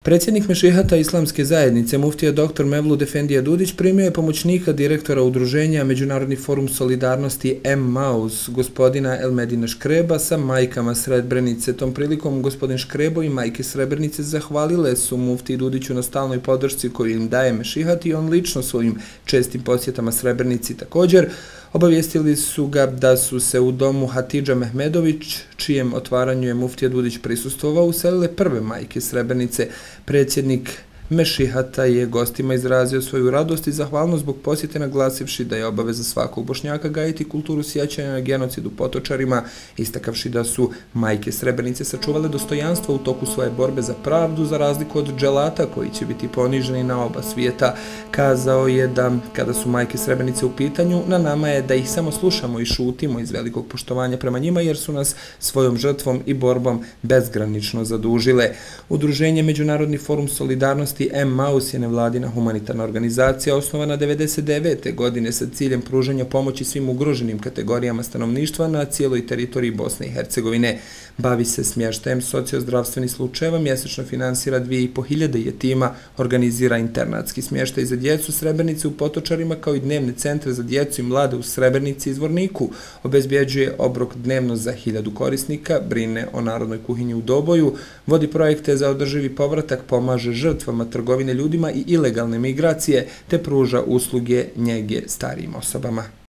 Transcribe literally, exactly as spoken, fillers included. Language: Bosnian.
Predsjednik Mešihata Islamske zajednice, muftija doktor Mevlud Efendija Dudić, primio je pomoćnika direktora udruženja Međunarodni forum solidarnosti Emmaus, gospodina Elmedina Škreba, sa majkama Srebrenice. Tom prilikom gospodin Škrebo i majke Srebrenice zahvalile su muftiji Dudiću na stalnoj podršci koju im daje Mešihat i on lično svojim čestim posjetama Srebrenici. Također, obavijestili su ga da su se u domu Hatidža Mehmedović, čijem otvaranju je muftija Dudić prisustvovao, uselile prve majke Srebrenice. Predsjednik Mešihata je gostima izrazio svoju radost i zahvalnost zbog posjete, naglasivši da je obaveza svakog Bošnjaka gajiti kulturu sjećanja na genocid u Potočarima, istakavši da su majke Srebrenice sačuvale dostojanstvo u toku svoje borbe za pravdu, za razliku od dželata koji će biti poniženi na oba svijeta. Kazao je da kada su majke Srebrenice u pitanju, na nama je da ih samo slušamo i šutimo iz velikog poštovanja prema njima, jer su nas svojom žrtvom i borbom bezgranično zadužile. Udruženje Međunarodni forum solidarnosti Emmaus je nevladina humanitarna organizacija osnovana devedeset devete godine sa ciljem pružanja pomoći svim ugroženim kategorijama stanovništva na cijeloj teritoriji Bosne i Hercegovine. Bavi se smještajem sociozdravstvenih slučajeva, mjesečno finansira dvije i po hiljade jetima, organizira internatski smještaj za djecu Srebrenice u Potočarima kao i dnevne centre za djecu i mlade u Srebrenici i Zvorniku, obezbjeđuje obrok dnevno za hiljadu korisnika, brine o narodnoj kuhinji u Doboju, vodi projekte za održivi povratak, pomaže žrtvama trgovine ljudima i ilegalne migracije, te pruža usluge njege starijim osobama.